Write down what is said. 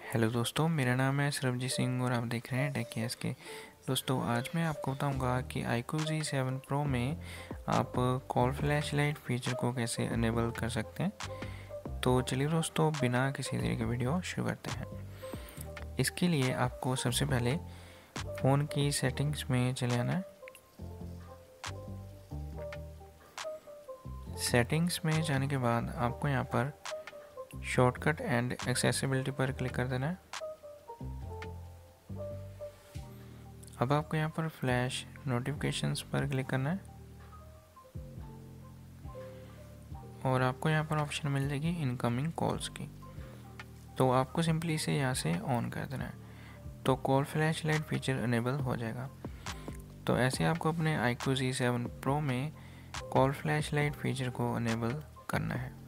Hello दोस्तों, मेरा नाम है सरबजीत सिंह और आप देख रहे हैं टेक के। दोस्तों, आज मैं आपको बताऊंगा कि iQOO Z7 Pro में आप कॉल फ्लैश लाइट फीचर को कैसे इनेबल कर सकते हैं। तो चलिए दोस्तों, बिना किसी देरी के वीडियो शुरू करते हैं। इसके लिए आपको सबसे पहले फ़ोन की सेटिंग्स में चले आना है। सेटिंग्स में जाने के बाद आपको यहाँ पर शॉर्टकट एंड एक्सेसिबिलिटी पर क्लिक कर देना है। अब आपको यहाँ पर फ्लैश नोटिफिकेशंस पर क्लिक करना है और आपको यहाँ पर ऑप्शन मिल जाएगी इनकमिंग कॉल्स की। तो आपको सिंपली इसे यहाँ से ऑन कर देना है, तो call flash light feature enable हो जाएगा। तो ऐसे आपको अपने iQOO Z7 Pro में कॉल फ्लैश लाइट फीचर को इनेबल करना है।